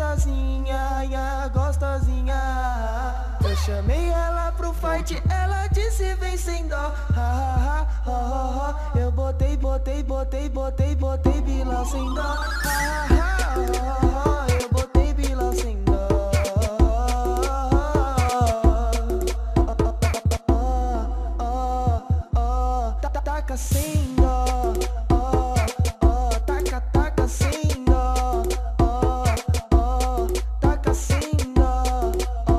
cheirosinha, gostosinha. Eu chamei ela pro fight, ela disse vem sem dó. Eu botei Bilal sem dó. Eu botei Bilal sem dó. Taca sem dó. Taca sem dó. Taca sem dó.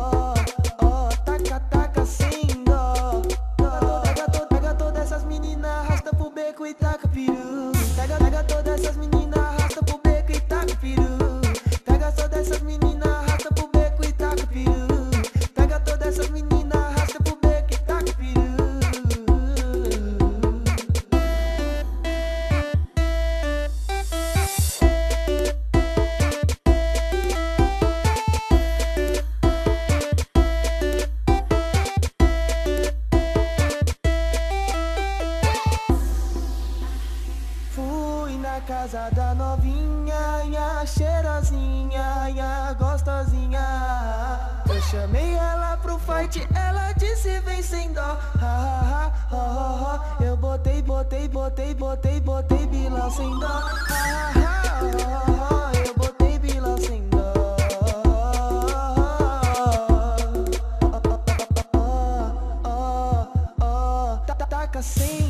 Taca sem dó. Pega todas essas meninas, arrasta pro beco e taca peru. Pega todas essas meninas, arrasta pro beco e taca peru. Pega todas essas meninas, arrasta pro beco e taca peru. Pega todas essas meninas, arrasta pro beco e taca peru. Fui na casa da novinha, cheirosinha, gostosinha. Eu chamei ela pro fight, ela disse vem sem dó. Eu botei Bilal sem dó. Eu botei Bilal sem dó. Taca sem